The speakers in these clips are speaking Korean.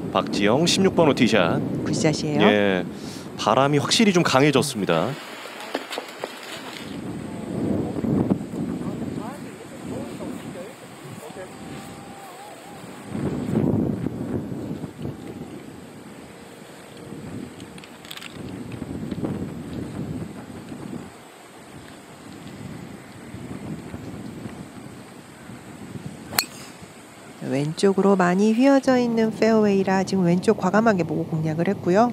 박지영 16번 호 티샷. 굿샷이에요. 예, 바람이 확실히 좀 강해졌습니다. 왼쪽으로 많이 휘어져 있는 페어웨이라 지금 왼쪽 과감하게 보고 공략을 했고요.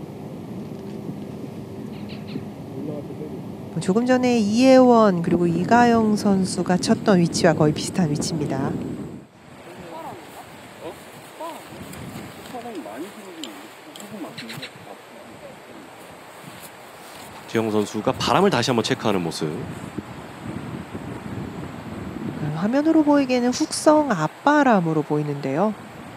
조금 전에 이혜원 그리고 이가영 선수가 쳤던 위치와 거의 비슷한 위치입니다. 박지영 선수가 바람을 다시 한번 체크하는 모습. 화면으로 보이기에는 훅성 앞바람으로 보이는데요.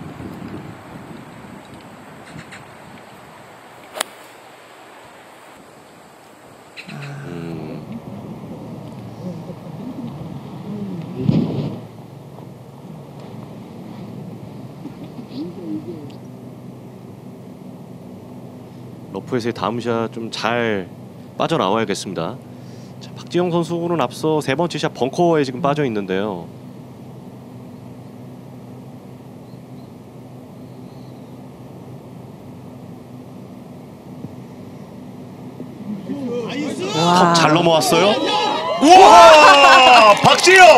러프에서의 다음 샷 좀 잘 빠져나와야겠습니다. 자, 박지영 선수는 앞서 세 번째 샷 벙커에 지금 빠져 있는데요. 턱 잘 넘어왔어요. 우와! 박지영!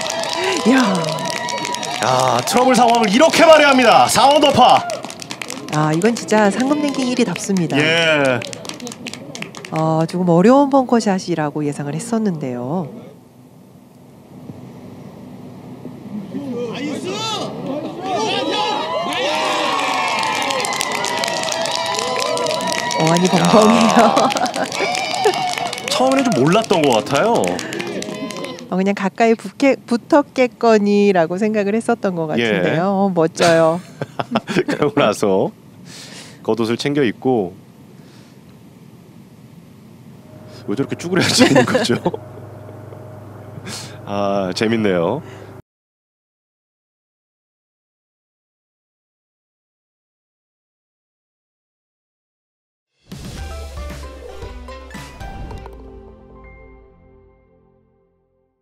야, 트러블 상황을 이렇게 만회합니다. 4언더파. 아, 이건 진짜 상금 랭킹 1위답습니다. 예. 조금 어려운 벙커샷이라고 예상을 했었는데요. 어안이 벙벙해요. 처음에는 좀 몰랐던 것 같아요. 그냥 가까이 붙었겠거니라고 생각을 했었던 것 같은데요. 예. 멋져요. 그러고 나서 겉옷을 챙겨 입고 왜 저렇게 쭈그려 앉아 있는 거죠? 아, 재밌네요.